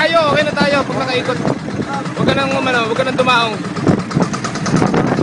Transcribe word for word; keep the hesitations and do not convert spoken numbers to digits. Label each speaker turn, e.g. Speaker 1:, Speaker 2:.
Speaker 1: tayo, okay na tayo pag nakaikot. Huwag ka nang umano, huwag ka nang dumaong.